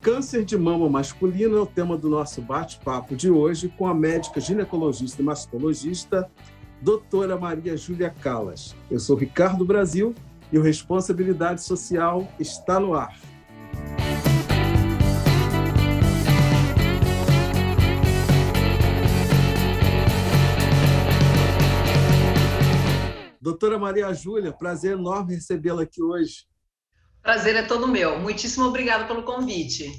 Câncer de mama masculino é o tema do nosso bate-papo de hoje com a médica ginecologista e mastologista, doutora Maria Júlia Callas. Eu sou Ricardo Brasil e o Responsabilidade Social está no ar. Doutora Maria Júlia, prazer enorme recebê-la aqui hoje. Prazer é todo meu. Muitíssimo obrigado pelo convite.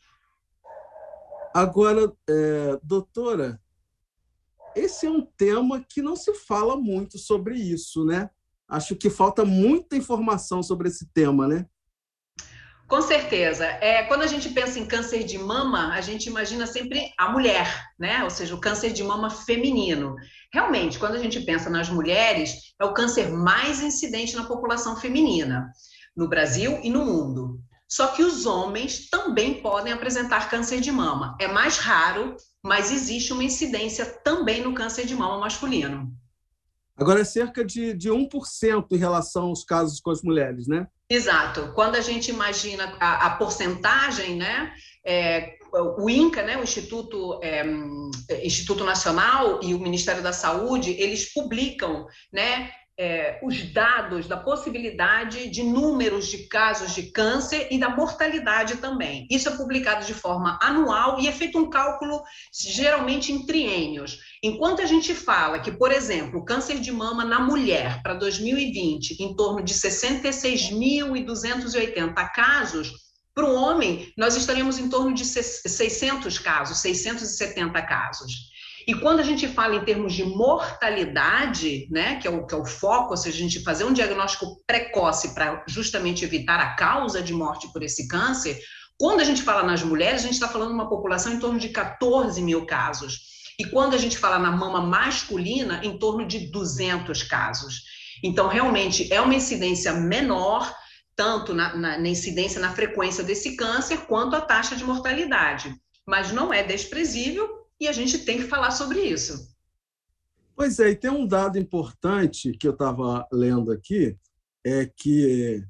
Agora, doutora, esse é um tema que não se fala muito sobre isso, né? Acho que falta muita informação sobre esse tema, né? Com certeza. Quando a gente pensa em câncer de mama, a gente imagina sempre a mulher, né? Ou seja, o câncer de mama feminino. Realmente, quando a gente pensa nas mulheres, é o câncer mais incidente na população feminina, no Brasil e no mundo. Só que os homens também podem apresentar câncer de mama. É mais raro, mas existe uma incidência também no câncer de mama masculino. Agora é cerca de 1% em relação aos casos com as mulheres, né? Exato. Quando a gente imagina a porcentagem, né? O INCA, né, o Instituto Nacional e o Ministério da Saúde, eles publicam, né, os dados da possibilidade de números de casos de câncer e da mortalidade também. Isso é publicado de forma anual e é feito um cálculo geralmente em triênios. Enquanto a gente fala que, por exemplo, o câncer de mama na mulher para 2020, em torno de 66.280 casos, para o homem, nós estaríamos em torno de 600 casos, 670 casos. E quando a gente fala em termos de mortalidade, né, que é o foco, ou seja, a gente fazer um diagnóstico precoce para justamente evitar a causa de morte por esse câncer, quando a gente fala nas mulheres, a gente está falando de uma população em torno de 14 mil casos. E quando a gente fala na mama masculina, em torno de 200 casos. Então, realmente, é uma incidência menor, tanto na incidência, na frequência desse câncer, quanto a taxa de mortalidade. Mas não é desprezível e a gente tem que falar sobre isso. Pois é, e tem um dado importante que eu estava lendo aqui, é que,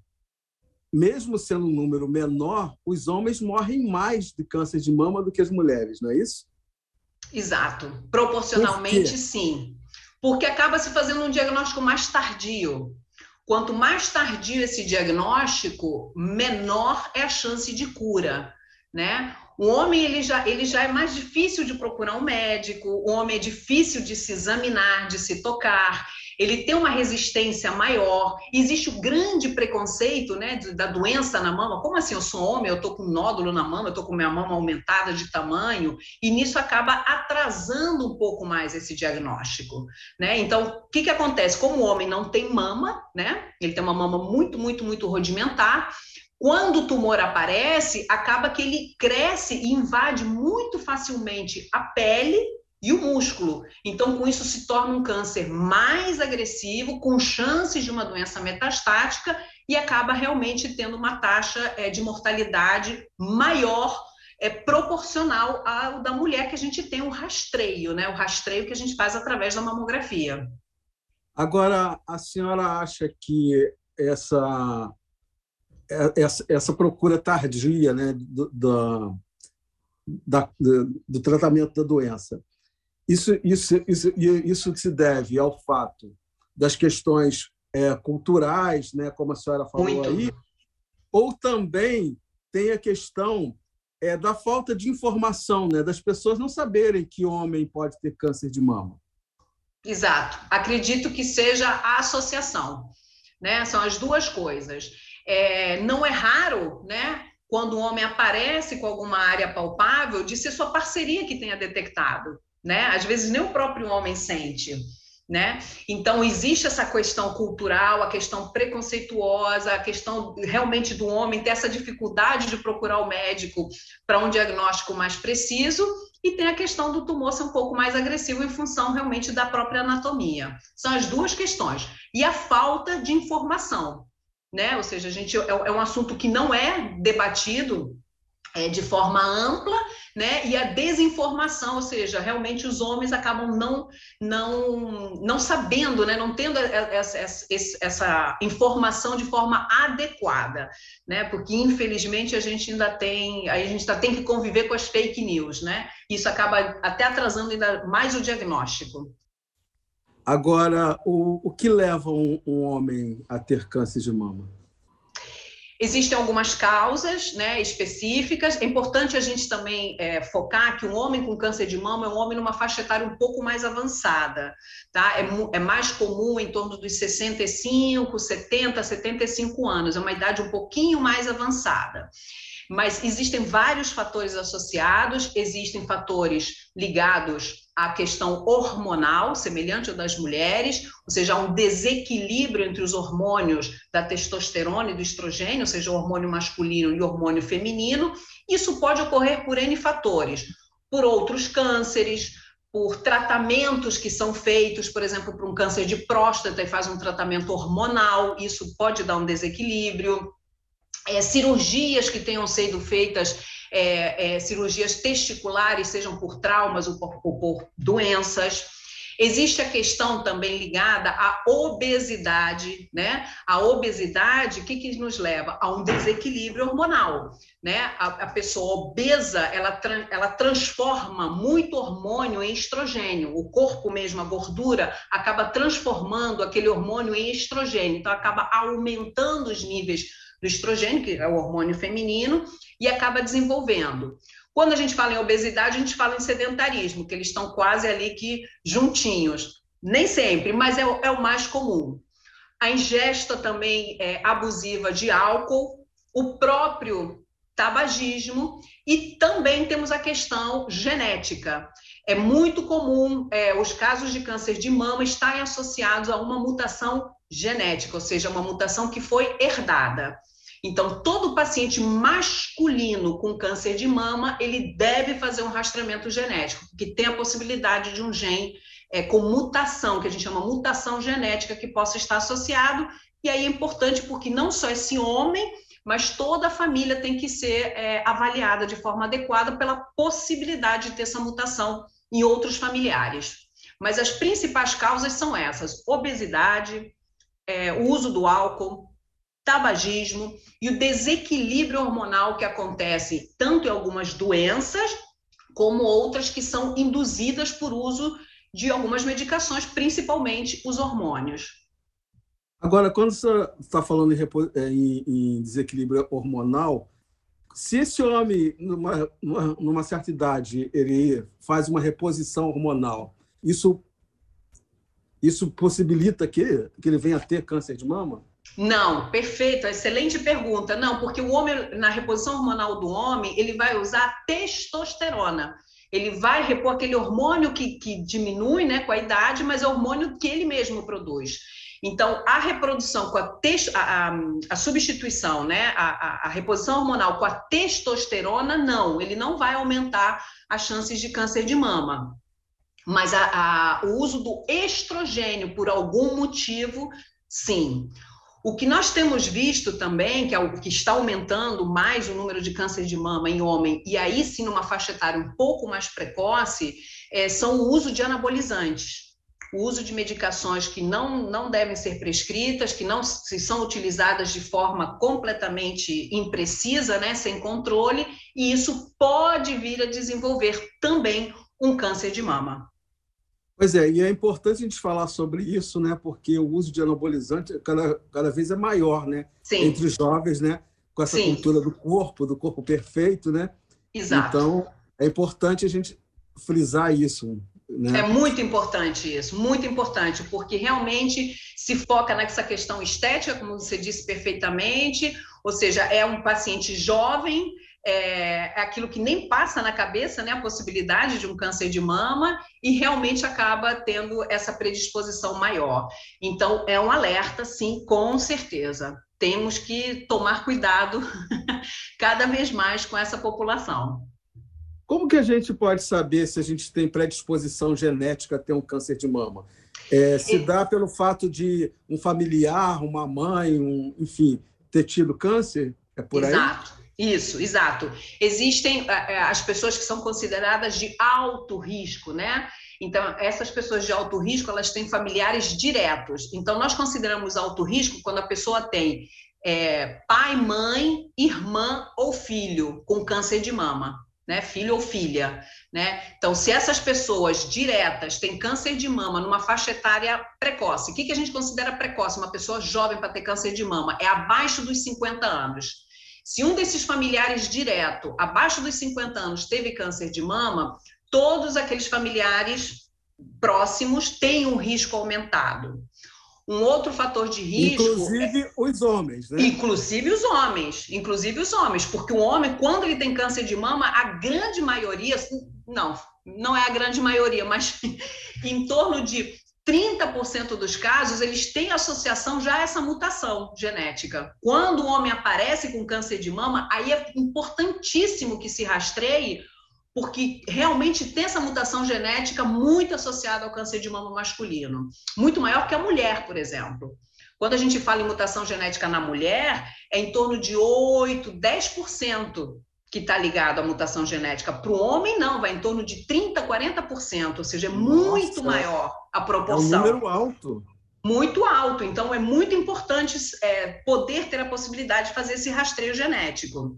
mesmo sendo um número menor, os homens morrem mais de câncer de mama do que as mulheres, não é isso? Exato. Proporcionalmente, sim. Porque acaba se fazendo um diagnóstico mais tardio. Quanto mais tardio esse diagnóstico, menor é a chance de cura, né? O homem ele já é mais difícil de procurar um médico, o homem é difícil de se examinar, de se tocar, ele tem uma resistência maior, existe o grande preconceito, né, da doença na mama. Como assim, eu sou homem, eu estou com um nódulo na mama, eu estou com minha mama aumentada de tamanho, e nisso acaba atrasando um pouco mais esse diagnóstico, né? Então, o que acontece? Como o homem não tem mama, né, ele tem uma mama muito, muito, muito rudimentar, quando o tumor aparece, acaba que ele cresce e invade muito facilmente a pele e o músculo. Então, com isso, se torna um câncer mais agressivo, com chances de uma doença metastática e acaba realmente tendo uma taxa de mortalidade maior, proporcional ao da mulher, que a gente tem o rastreio, né? O rastreio que a gente faz através da mamografia. Agora, a senhora acha que essa procura tardia, né, do tratamento da doença, isso se deve ao fato das questões culturais, né, como a senhora falou Muito. aí, ou também tem a questão da falta de informação, né, das pessoas não saberem que homem pode ter câncer de mama? Exato. Acredito que seja a associação, né? São as duas coisas. Não é raro, né, quando um homem aparece com alguma área palpável, de ser sua parceria que tenha detectado, né? Às vezes nem o próprio homem sente, né? Então existe essa questão cultural, a questão preconceituosa, a questão realmente do homem ter essa dificuldade de procurar o médico para um diagnóstico mais preciso, e tem a questão do tumor ser um pouco mais agressivo em função realmente da própria anatomia. São as duas questões. E a falta de informação, né? Ou seja, é um assunto que não é debatido de forma ampla, né? E a desinformação, ou seja, realmente os homens acabam não sabendo, né? Não tendo essa informação de forma adequada, né? Porque infelizmente a gente ainda tem que conviver com as fake news, né? Isso acaba até atrasando ainda mais o diagnóstico. Agora, o que leva um homem a ter câncer de mama? Existem algumas causas, né, específicas. É importante a gente também focar que um homem com câncer de mama é um homem numa faixa etária um pouco mais avançada, tá? É mais comum em torno dos 65, 70, 75 anos. É uma idade um pouquinho mais avançada. Mas existem vários fatores associados, existem fatores ligados à questão hormonal, semelhante ao das mulheres, ou seja, há um desequilíbrio entre os hormônios da testosterona e do estrogênio, ou seja, o hormônio masculino e o hormônio feminino. Isso pode ocorrer por N fatores, por outros cânceres, por tratamentos que são feitos, por exemplo, para um câncer de próstata e faz um tratamento hormonal, isso pode dar um desequilíbrio. Cirurgias que tenham sido feitas, cirurgias testiculares, sejam por traumas ou por doenças. Existe a questão também ligada à obesidade, né? A obesidade, o que nos leva? A um desequilíbrio hormonal, né? A pessoa obesa, ela transforma muito hormônio em estrogênio. O corpo mesmo, a gordura, acaba transformando aquele hormônio em estrogênio. Então, acaba aumentando os níveis do estrogênio, que é o hormônio feminino, e acaba desenvolvendo. Quando a gente fala em obesidade, a gente fala em sedentarismo, que eles estão quase ali que juntinhos. Nem sempre, mas é o mais comum. A ingesta também abusiva de álcool, o próprio tabagismo, e também temos a questão genética. É muito comum os casos de câncer de mama estarem associados a uma mutação genética, ou seja, uma mutação que foi herdada. Então, todo paciente masculino com câncer de mama, ele deve fazer um rastreamento genético, porque tem a possibilidade de um gene com mutação, que a gente chama mutação genética, que possa estar associado, e aí é importante porque não só esse homem, mas toda a família tem que ser avaliada de forma adequada pela possibilidade de ter essa mutação em outros familiares. Mas as principais causas são essas: obesidade, o uso do álcool, tabagismo e o desequilíbrio hormonal que acontece tanto em algumas doenças como outras que são induzidas por uso de algumas medicações, principalmente os hormônios. Agora, quando você está falando em desequilíbrio hormonal, se esse homem, numa certa idade, ele faz uma reposição hormonal, isso possibilita que ele venha a ter câncer de mama? Não, perfeito, excelente pergunta. Não, porque o homem, na reposição hormonal do homem, ele vai usar testosterona. Ele vai repor aquele hormônio que diminui, né, com a idade, mas é o hormônio que ele mesmo produz. Então, a reprodução com a substituição, né, a reposição hormonal com a testosterona, não, ele não vai aumentar as chances de câncer de mama. Mas o uso do estrogênio, por algum motivo, sim. O que nós temos visto também, que é o que está aumentando mais o número de câncer de mama em homem, e aí sim numa faixa etária um pouco mais precoce, são o uso de anabolizantes. O uso de medicações que não devem ser prescritas, que não se são utilizadas de forma completamente imprecisa, né, sem controle, e isso pode vir a desenvolver também um câncer de mama. Pois é, e é importante a gente falar sobre isso, né? Porque o uso de anabolizante cada vez é maior, né? Sim. Entre os jovens, né? Com essa Sim. cultura do corpo perfeito, né? Exato. Então, é importante a gente frisar isso, né? É muito importante isso, muito importante, porque realmente se foca nessa questão estética, como você disse perfeitamente, ou seja, é um paciente jovem, é aquilo que nem passa na cabeça, né, a possibilidade de um câncer de mama, e realmente acaba tendo essa predisposição maior. Então, é um alerta, sim, com certeza. Temos que tomar cuidado cada vez mais com essa população. Como que a gente pode saber se a gente tem predisposição genética a ter um câncer de mama? Se dá pelo fato de um familiar, uma mãe, enfim, ter tido câncer? É por aí? Isso, exato. Existem as pessoas que são consideradas de alto risco, né? Então, essas pessoas de alto risco, elas têm familiares diretos. Então, nós consideramos alto risco quando a pessoa tem pai, mãe, irmã ou filho com câncer de mama, né? Filho ou filha, né? Então, se essas pessoas diretas têm câncer de mama numa faixa etária precoce, o que a gente considera precoce? Uma pessoa jovem para ter câncer de mama é abaixo dos 50 anos. Se um desses familiares direto, abaixo dos 50 anos, teve câncer de mama, todos aqueles familiares próximos têm um risco aumentado. Um outro fator de risco... Inclusive os homens, né? Inclusive os homens, porque o homem, quando ele tem câncer de mama, a grande maioria, não é a grande maioria, mas em torno de 30% dos casos, eles têm associação já a essa mutação genética. Quando o homem aparece com câncer de mama, aí é importantíssimo que se rastreie, porque realmente tem essa mutação genética muito associada ao câncer de mama masculino. Muito maior que a mulher, por exemplo. Quando a gente fala em mutação genética na mulher, é em torno de 8%, 10% que está ligado à mutação genética. Para o homem, não, vai em torno de 30%, 40%, ou seja, é muito maior a proporção. É um número alto. Muito alto. Então, é muito importante poder ter a possibilidade de fazer esse rastreio genético.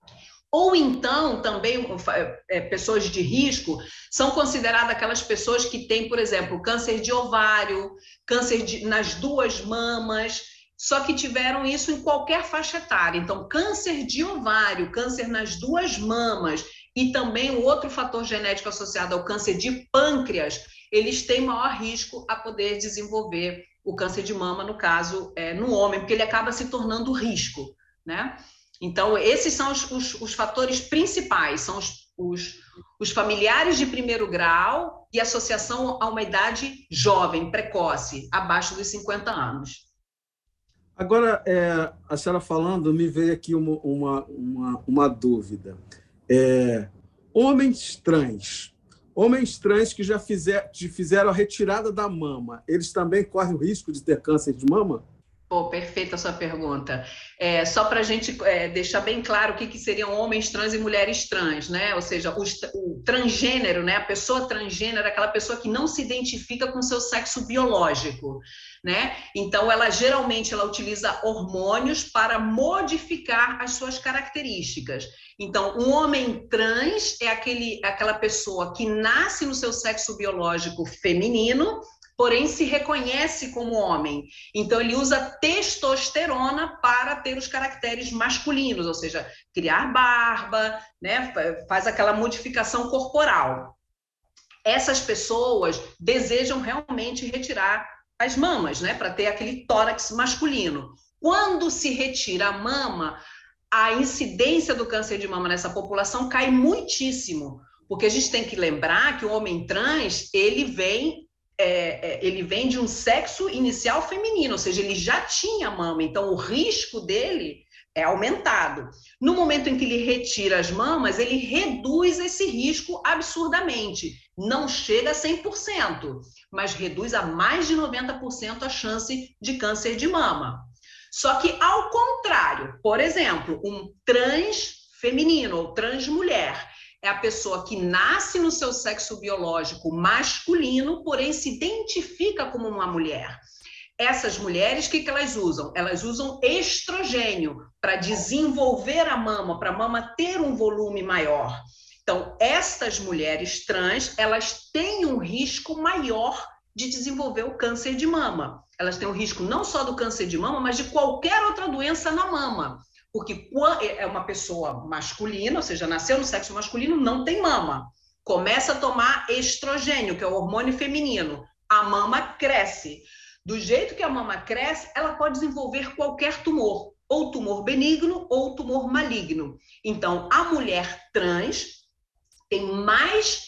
Ou então, também, pessoas de risco são consideradas aquelas pessoas que têm, por exemplo, câncer de ovário, câncer nas duas mamas, só que tiveram isso em qualquer faixa etária. Então, câncer de ovário, câncer nas duas mamas e também o outro fator genético associado ao câncer de pâncreas, eles têm maior risco a poder desenvolver o câncer de mama, no caso, no homem, porque ele acaba se tornando risco, né? Então, esses são os fatores principais, são os familiares de primeiro grau e associação a uma idade jovem, precoce, abaixo dos 50 anos. Agora, a senhora falando, me veio aqui uma dúvida. Homens trans que já fizeram a retirada da mama, eles também correm o risco de ter câncer de mama? Pô, perfeita a sua pergunta. Só para a gente deixar bem claro o que seriam homens trans e mulheres trans, né? Ou seja, o transgênero, né? A pessoa transgênero é aquela pessoa que não se identifica com seu sexo biológico, né? Então, ela geralmente utiliza hormônios para modificar as suas características. Então, um homem trans é aquela pessoa que nasce no seu sexo biológico feminino, porém se reconhece como homem. Então, ele usa testosterona para ter os caracteres masculinos, ou seja, criar barba, né? Faz aquela modificação corporal. Essas pessoas desejam realmente retirar as mamas, né? Para ter aquele tórax masculino. Quando se retira a mama, a incidência do câncer de mama nessa população cai muitíssimo, porque a gente tem que lembrar que o homem trans, ele vem de um sexo inicial feminino, ou seja, ele já tinha mama, então o risco dele é aumentado. No momento em que ele retira as mamas, ele reduz esse risco absurdamente. Não chega a 100%, mas reduz a mais de 90% a chance de câncer de mama. Só que, ao contrário, por exemplo, um trans feminino ou trans mulher, é a pessoa que nasce no seu sexo biológico masculino, porém se identifica como uma mulher. Essas mulheres, o que elas usam? Elas usam estrogênio para desenvolver a mama, para a mama ter um volume maior. Então, estas mulheres trans, elas têm um risco maior de desenvolver o câncer de mama. Elas têm um risco não só do câncer de mama, mas de qualquer outra doença na mama. Porque é uma pessoa masculina, ou seja, nasceu no sexo masculino, não tem mama. Começa a tomar estrogênio, que é o hormônio feminino. A mama cresce. Do jeito que a mama cresce, ela pode desenvolver qualquer tumor, ou tumor benigno ou tumor maligno. Então, a mulher trans tem mais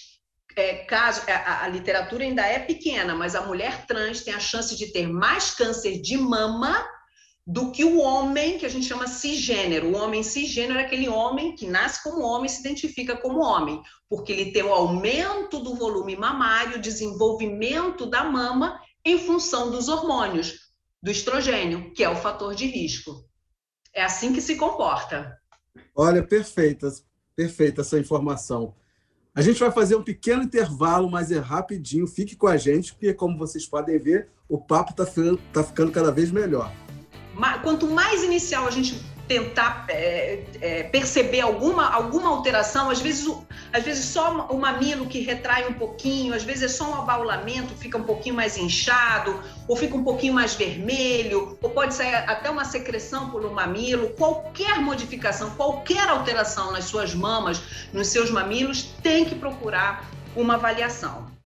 casos, a literatura ainda é pequena, mas a mulher trans tem a chance de ter mais câncer de mama do que o homem, que a gente chama cisgênero. O homem cisgênero é aquele homem que nasce como homem e se identifica como homem, porque ele tem o aumento do volume mamário, o desenvolvimento da mama em função dos hormônios, do estrogênio, que é o fator de risco. É assim que se comporta. Olha, perfeita essa informação. A gente vai fazer um pequeno intervalo, mas é rapidinho. Fique com a gente, porque, como vocês podem ver, o papo está ficando cada vez melhor. Quanto mais inicial a gente tentar perceber alguma alteração, às vezes só o mamilo que retrai um pouquinho, às vezes é só um abaulamento, fica um pouquinho mais inchado, ou fica um pouquinho mais vermelho, ou pode sair até uma secreção pelo mamilo. Qualquer modificação, qualquer alteração nas suas mamas, nos seus mamilos, tem que procurar uma avaliação.